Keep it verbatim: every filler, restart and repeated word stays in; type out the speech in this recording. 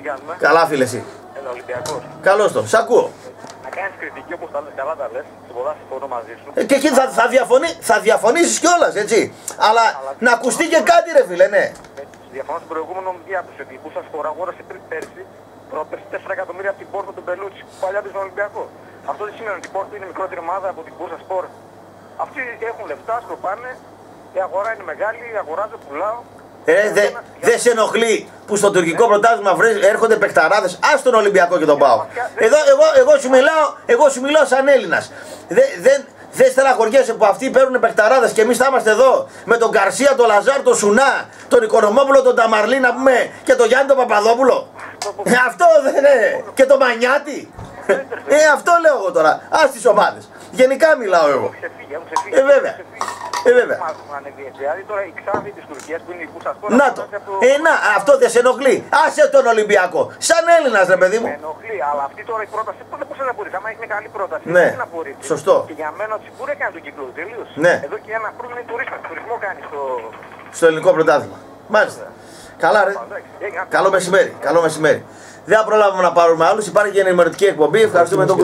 κάνουμε. Καλά, φίλε, εσύ. Έλα, Ολυμπιακός. Καλώς το, σ' ακούω. Να κάνεις κριτική όπως τα λες, καλά τα λες. Στο ποδάσφαιρο συμφωνώ μαζί σου. Ε, και εκεί θα, θα, διαφωνεί, θα διαφωνήσεις κιόλας, έτσι. Αλλά, Αλλά να ακουστεί και κάτι, ρε φίλε, ναι. Διαφωνώ στον προηγούμενο διάπτωση ότι η Μπούσα Σπορ αγόρασε πριν πέρσι πρόπερσι τέσσερα εκατομμύρια από την Πόρτο του Μπελούτσι που παλιά του στον Ολυμπιακό. Αυτό δεν σημαίνει ότι η Πόρτο είναι μικρότερη ομάδα από την Μπούσα Σπορ. Αυτοί έχουν λεφτά, σκοπάνε, η αγορά είναι μεγάλη, αγοράζω, πουλάω. Ε, δεν δε σε ενοχλεί που στο τουρκικό πρωτάθλημα έρχονται παικταράδες, ας τον Ολυμπιακό και τον ΠΑΟΚ. Εδώ, εγώ, εγώ, σου μιλάω, εγώ σου μιλάω σαν Έλληνας. Δεν, δεν, δεν στεναχωριέσαι που αυτοί παίρνουν παικταράδες και εμείς θα είμαστε εδώ με τον Γκαρσία, τον Λαζάρ, τον Σουνά, τον Οικονομόπουλο, τον Ταμαρλή να πούμε και τον Γιάννη τον Παπαδόπουλο. Ε, αυτό δεν είναι. Και τον Μανιάτη. Ε, αυτό λέω εγώ τώρα. Ας τις ομάδες. Γενικά μιλάω εγώ. Ε, βέβαια. Ε, βέβαια. Δηλαδή τώρα η Ξάνθη της Τουρκίας που είναι η Μπούσα Σπορ. Να το. Ε, να, αυτό δεν σε ενοχλεί. Άσε τον Ολυμπιακό. Σαν Έλληνας, ρε παιδί μου. Με ενοχλεί, αλλά αυτή τώρα η πρόταση πώς δεν απορρίψει. Άμα έχει μια καλή πρόταση, ναι. δεν απορρίψει. Σωστό. Και για μένα ο Τσιπούρ έκανε τον κύκλο του τελείως. Ναι. Εδώ και ένα πρόβλημα είναι τουρισμό. Τουρισμό κάνει στο. Στο ελληνικό πρωτάθλημα. Μάλιστα. Καλά, ρε. Καλό μεσημέρι. Καλό μεσημέρι. Δεν θα προλάβουμε να πάρουμε άλλους. Υπάρχει και ενημερωτική εκπομπή. Ευχαριστούμε τον